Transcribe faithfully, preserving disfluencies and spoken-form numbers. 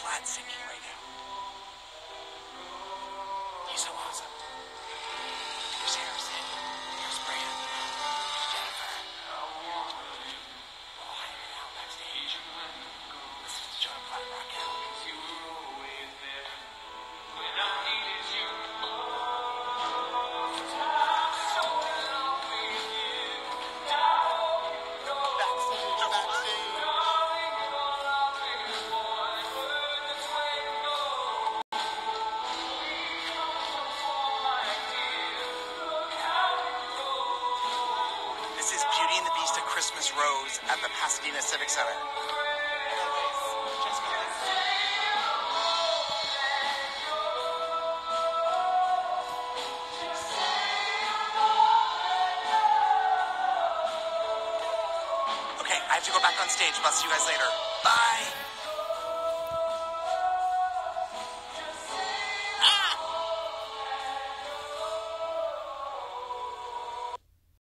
Vlad singing right now. He's so awesome. Here's Harrison. Here's Brand. Here's Jennifer. We're all hanging out backstage. This is the Joan Platt Rock Out. This is Beauty and the Beast at Christmas Rose at the Pasadena Civic Center. Okay, I have to go back on stage, but I'll see you guys later.